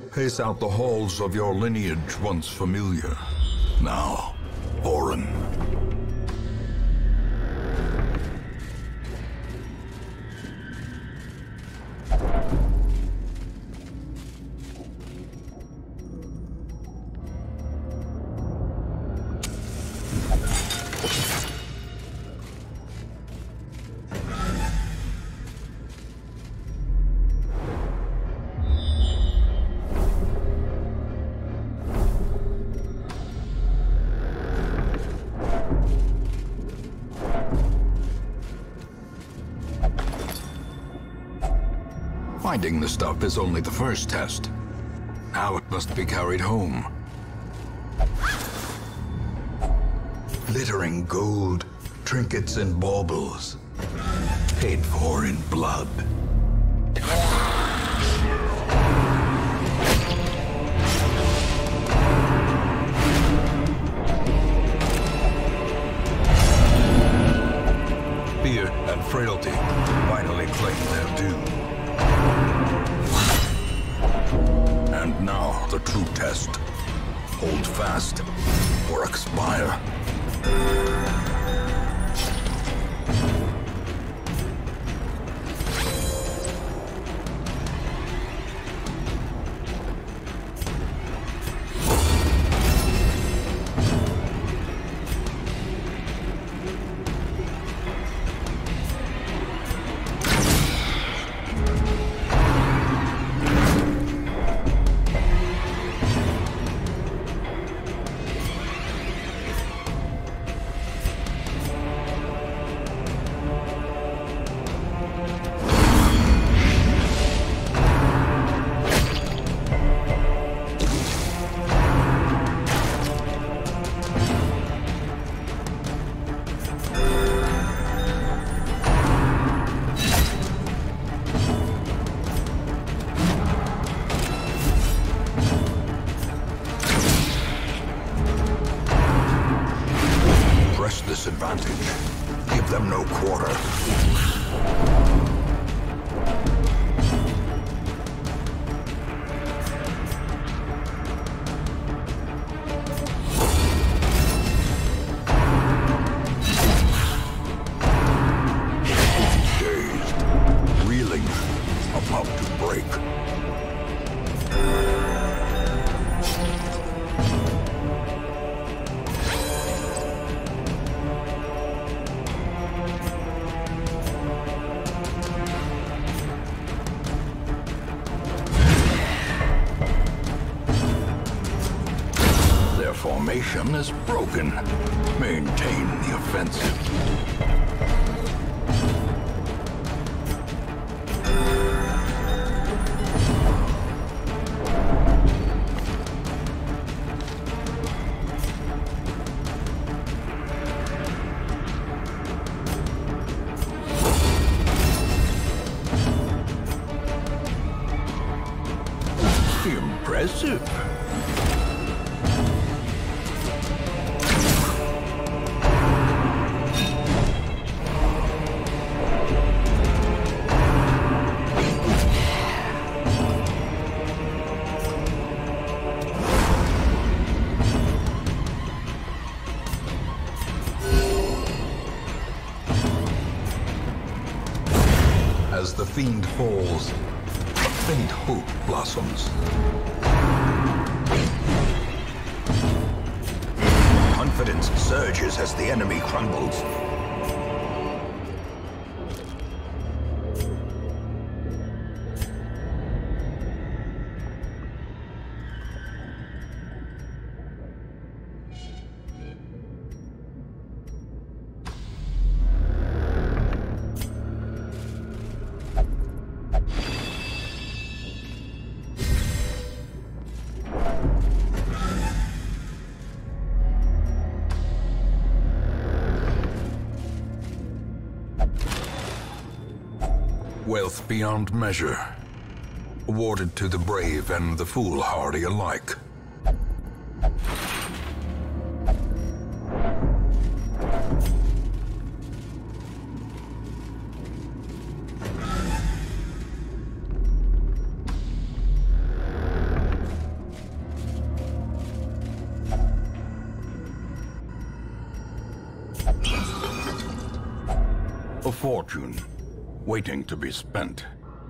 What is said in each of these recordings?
Pace out the halls of your lineage once familiar, now foreign. Finding the stuff is only the first test. Now it must be carried home. Glittering gold, trinkets and baubles. Paid for in blood. Fear and frailty finally claim their due. And now, the true test. Hold fast, or expire. Disadvantage. Give them no quarter. Dazed, reeling, about to break. Formation is broken. Maintain the offensive. Impressive. As the fiend falls, a faint hope blossoms. Confidence surges as the enemy crumbles. Wealth beyond measure, awarded to the brave and the foolhardy alike. fortune, waiting to be spent.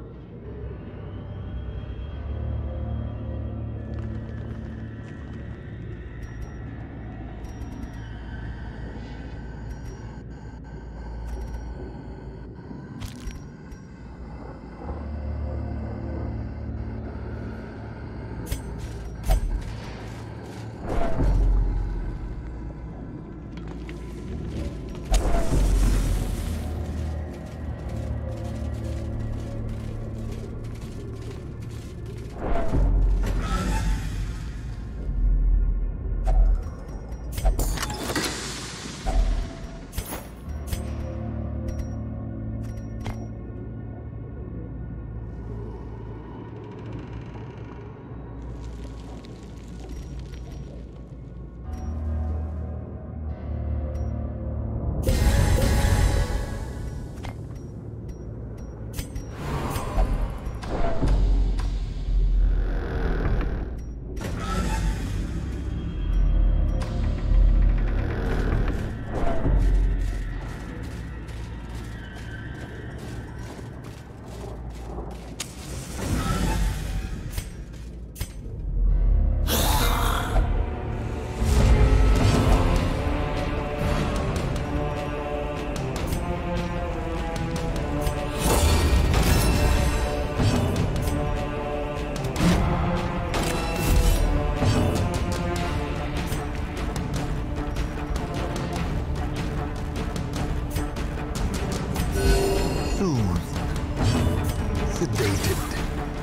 Sedated.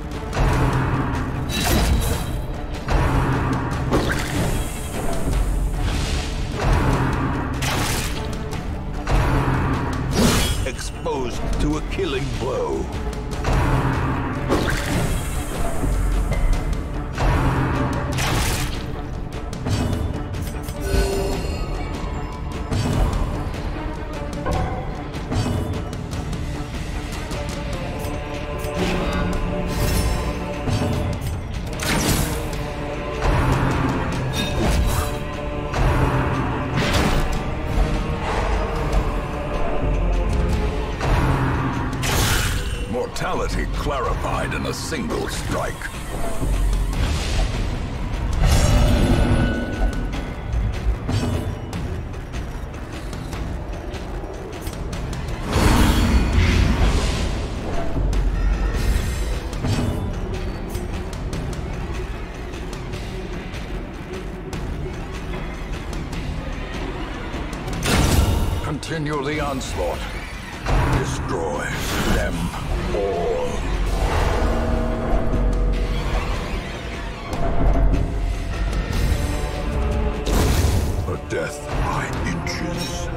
Exposed to a killing blow. Mortality clarified in a single strike. Continue the onslaught. Destroy them all. A death by inches.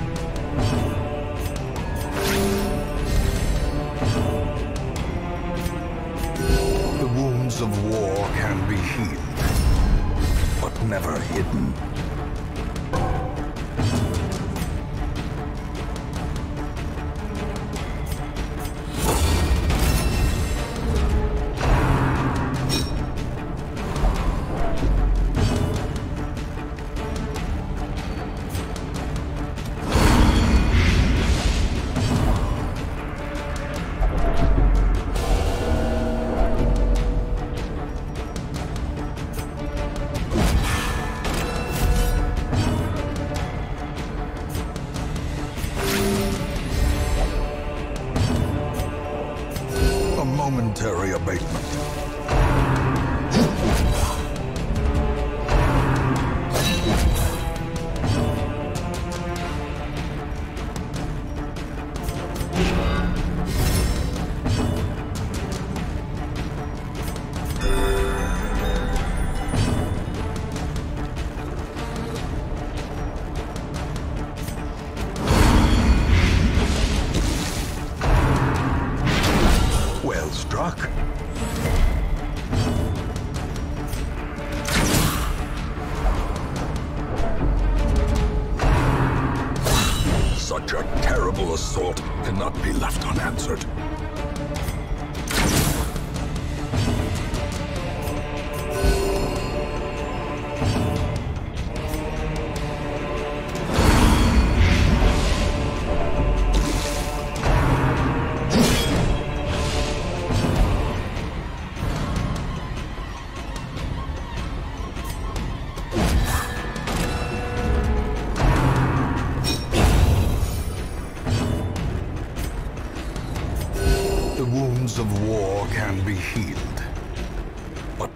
The wounds of war can be healed, but never hidden. A momentary abatement. Well struck. Such a terrible assault cannot be left unanswered.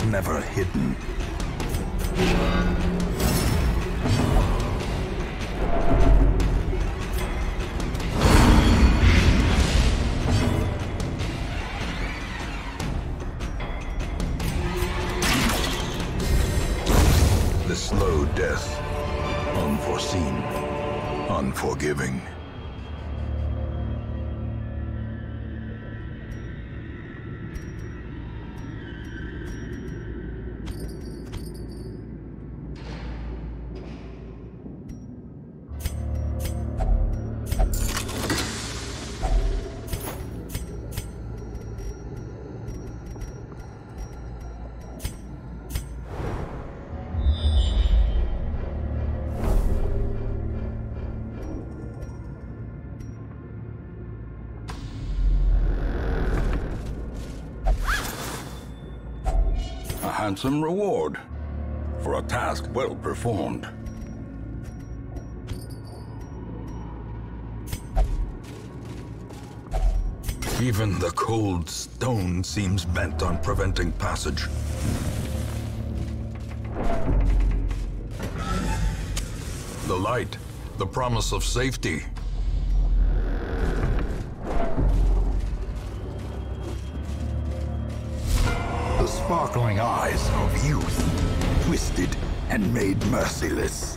never hidden. The slow death, unforeseen, unforgiving. Handsome reward for a task well performed. Even the cold stone seems bent on preventing passage. The light, the promise of safety. The sparkling eyes of youth, twisted and made merciless.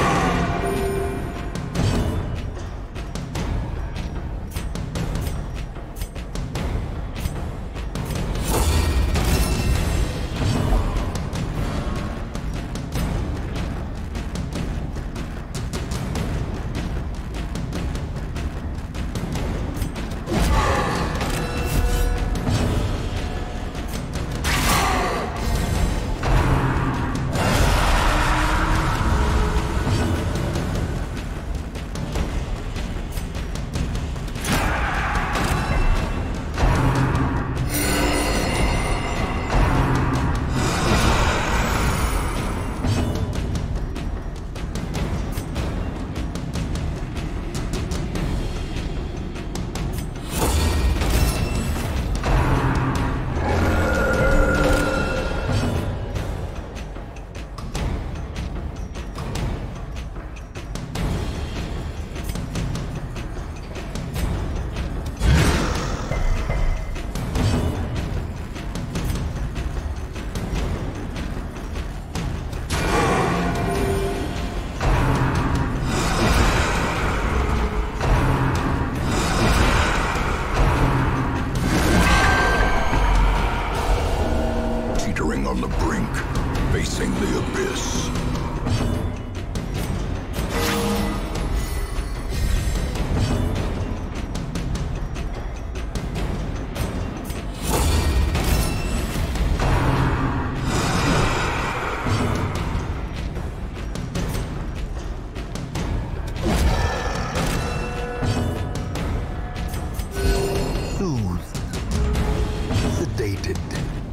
On the brink, facing the abyss. Soothed, sedated.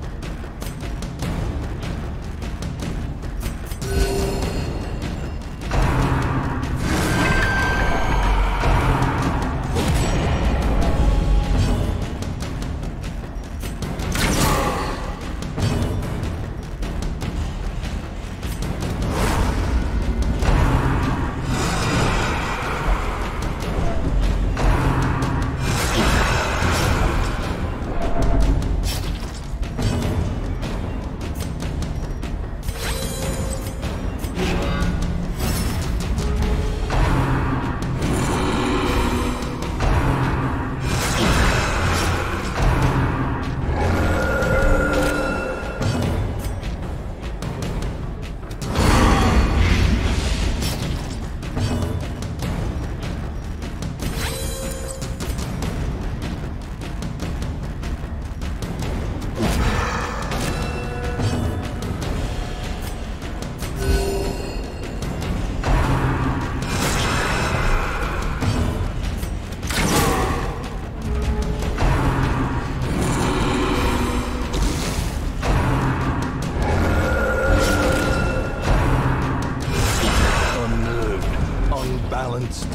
Unbalanced.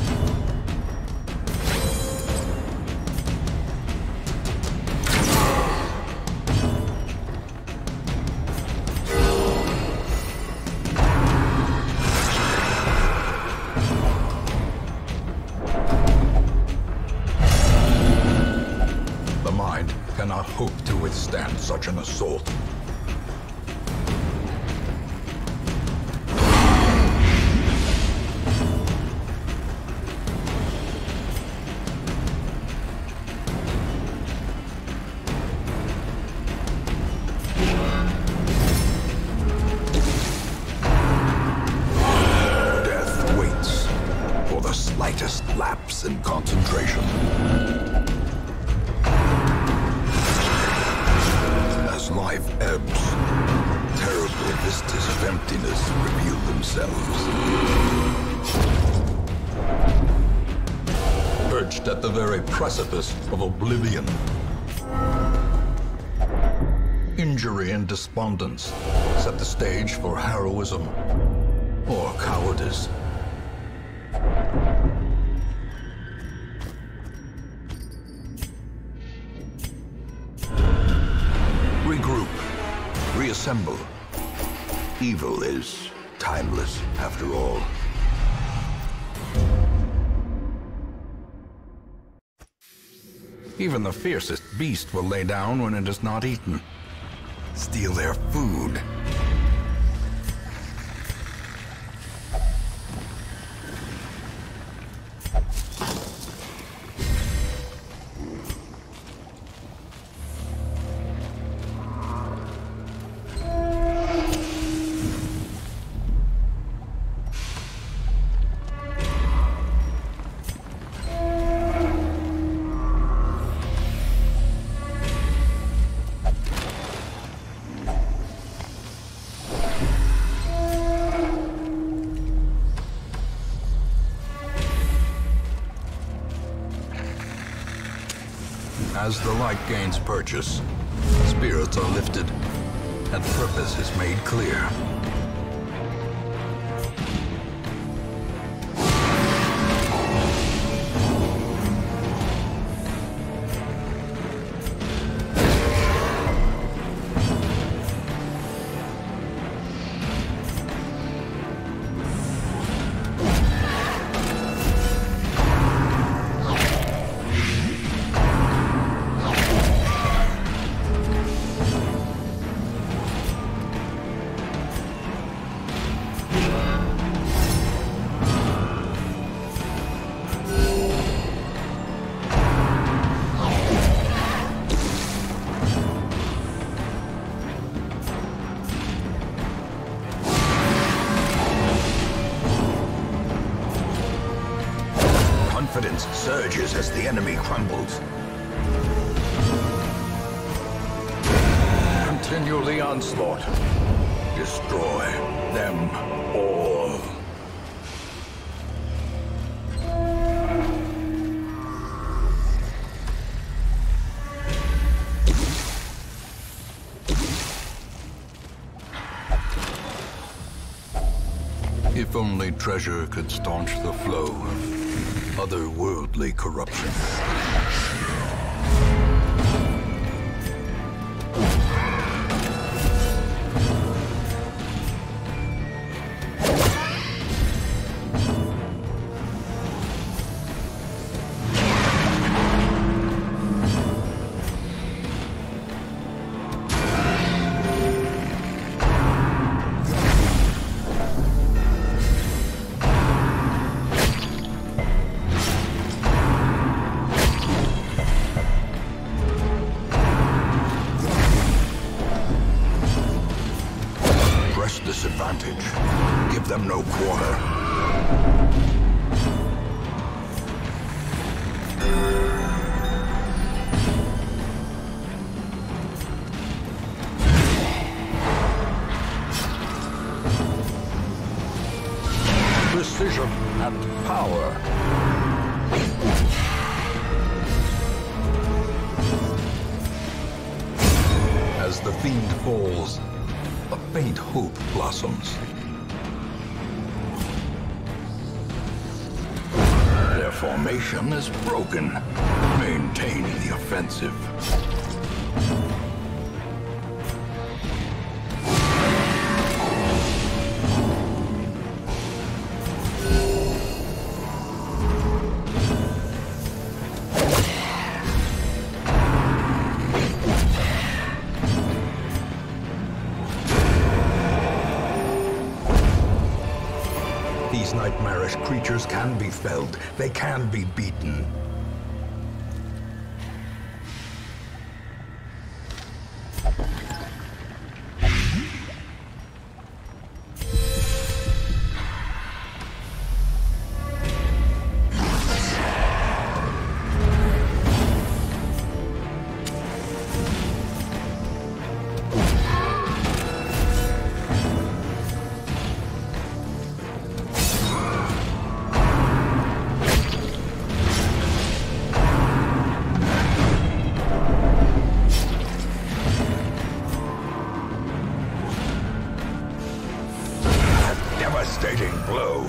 As life ebbs, terrible vistas of emptiness reveal themselves. Perched at the very precipice of oblivion, injury and despondence set the stage for heroism or cowardice. Regroup, reassemble. Evil is timeless, after all. Even the fiercest beast will lay down when it is not eaten. Steal their food. As the light gains purchase, spirits are lifted, and purpose is made clear. Confidence surges as the enemy crumbles. Continue the onslaught. Destroy them all. If only treasure could staunch the flow of otherworldly corruption. Disadvantage. Give them no quarter. Precision and power. As the fiend falls, a faint hope blossoms. Their formation is broken. Maintain the offensive. These nightmarish creatures can be felled. They can be beaten. devastating blow.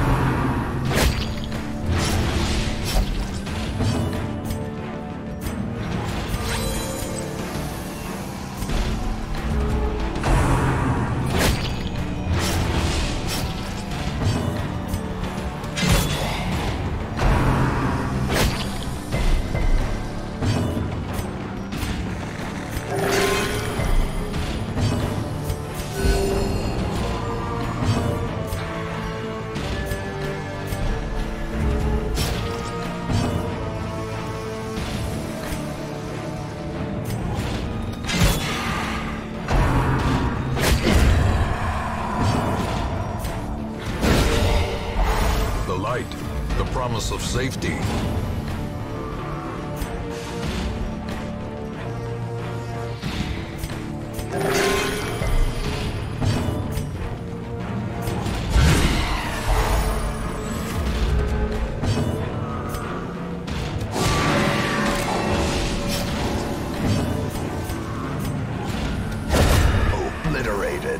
The promise of safety. Obliterated.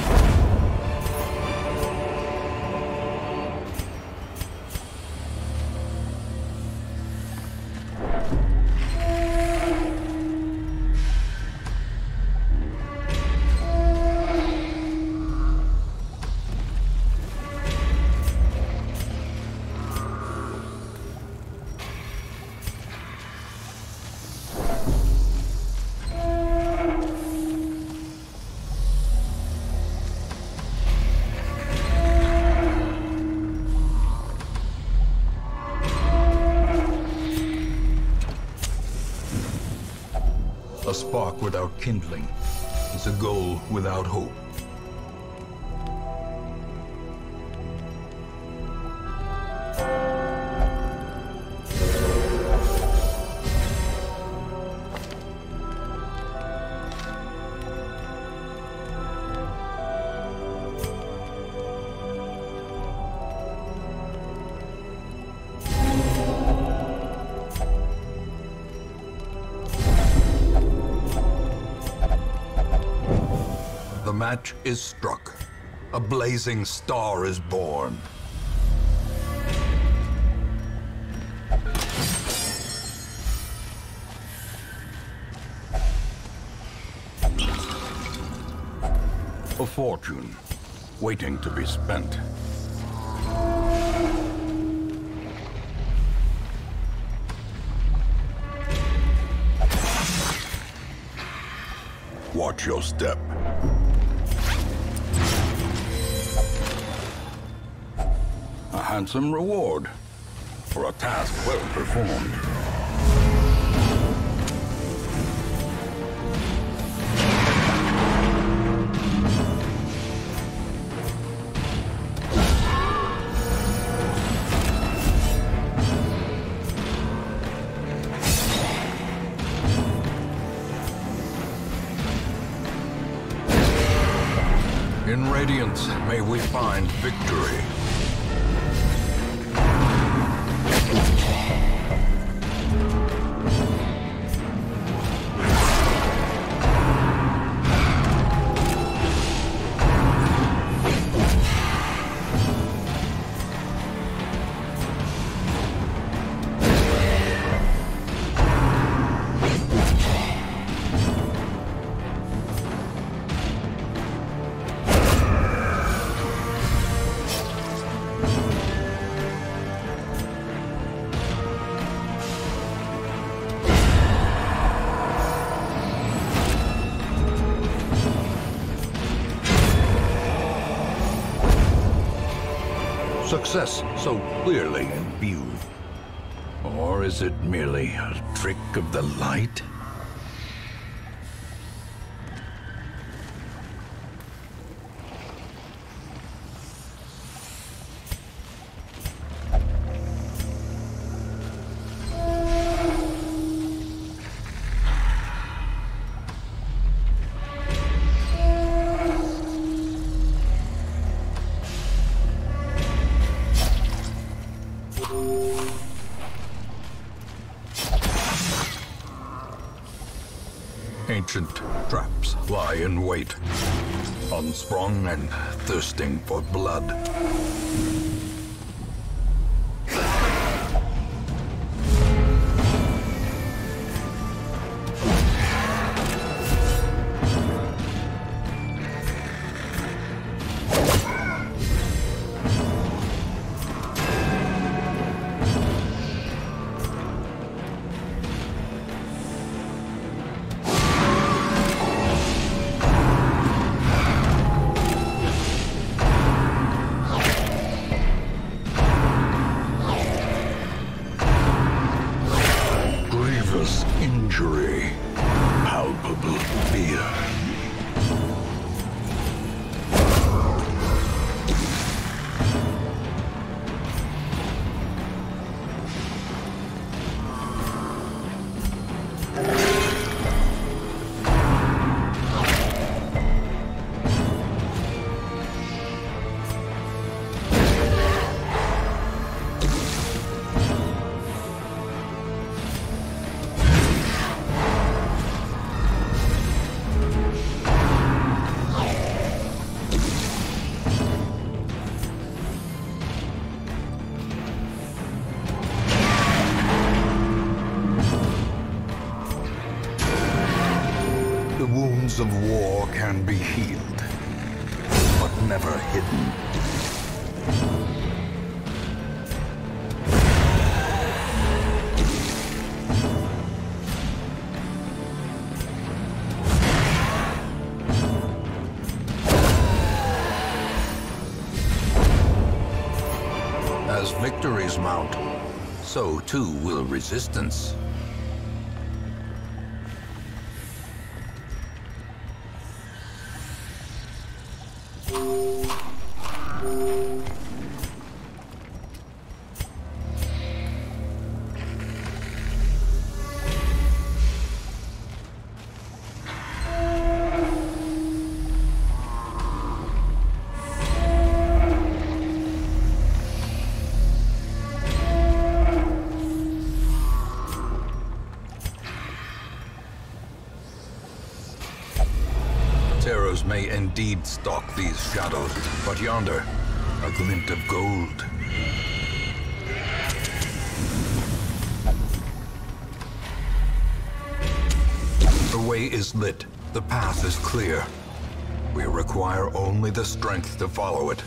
A spark without kindling is a goal without hope. The match is struck. A blazing star is born. A fortune waiting to be spent. Watch your step. A handsome reward for a task well performed. In Radiance, may we find victory. Success so clearly in view. Or is it merely a trick of the light? Ancient traps lie in wait, unsprung and thirsting for blood. Injury, palpable fear. The wounds of war can be healed, but never hidden. As victories mount, so too will resistance. Terrors may indeed stalk these shadows, but yonder, a glint of gold. The way is lit, the path is clear. We require only the strength to follow it.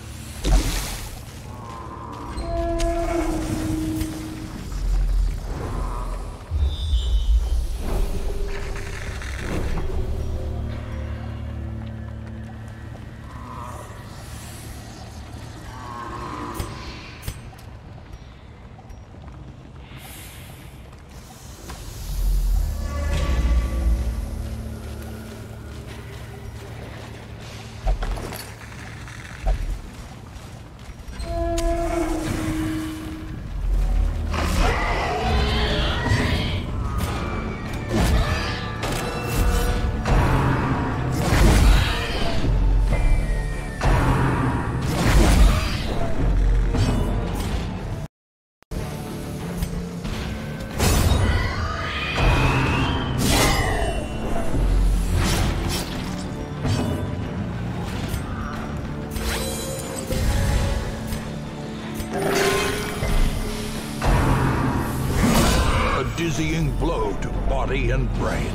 Dizzying blow to body and brain.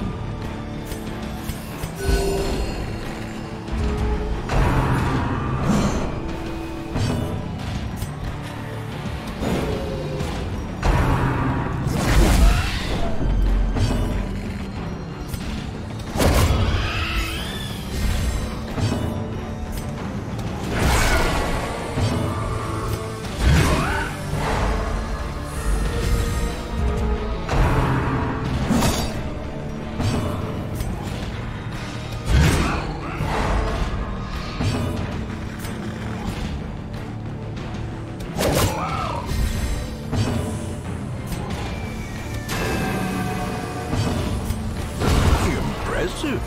Impressive.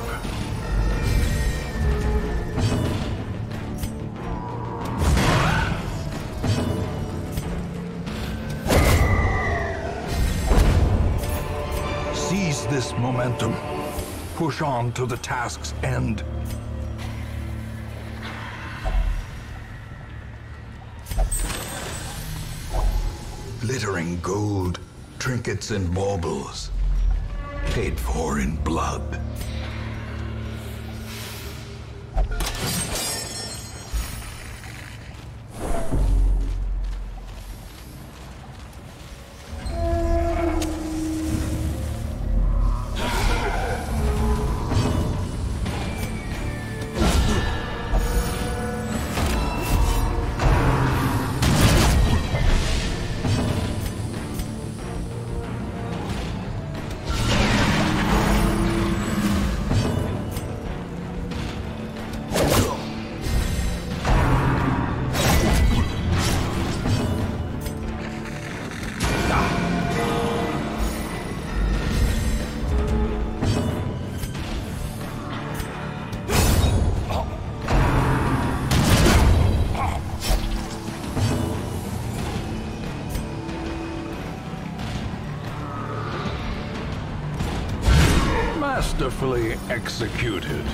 Seize this momentum. push on to the task's end. Glittering gold, trinkets and baubles, paid for in blood. Masterfully executed.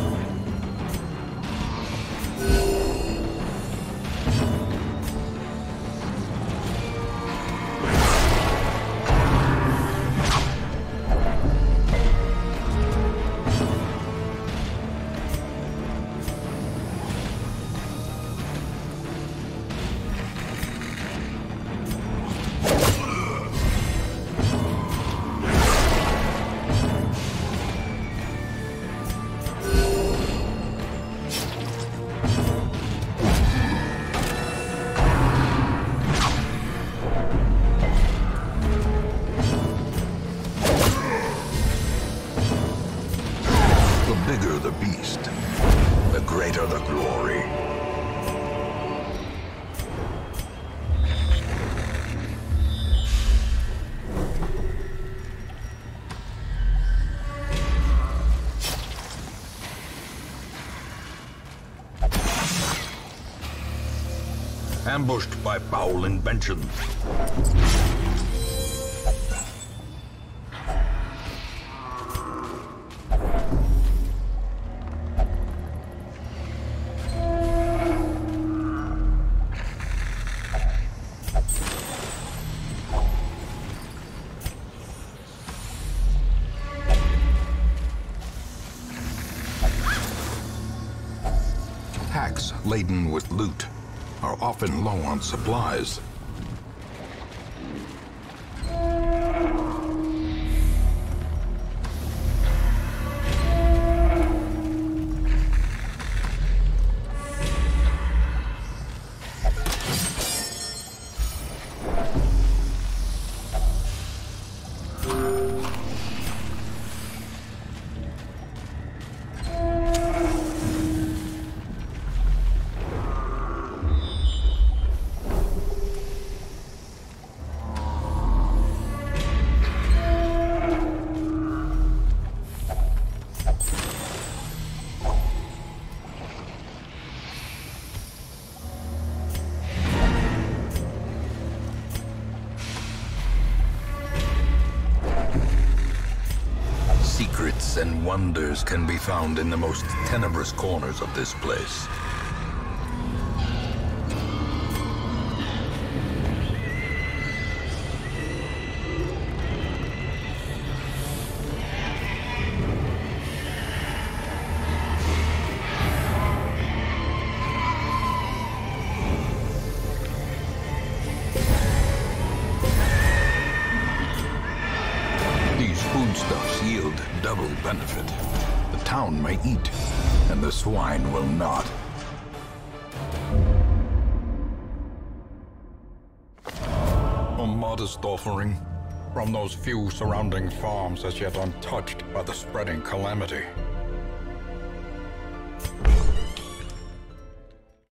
The bigger the beast, the greater the glory. Ambushed by foul invention. Packs laden with loot are often low on supplies. Secrets and wonders can be found in the most tenebrous corners of this place. These foodstuffs yield double benefit. The town may eat, and the swine will not. A modest offering from those few surrounding farms as yet untouched by the spreading calamity.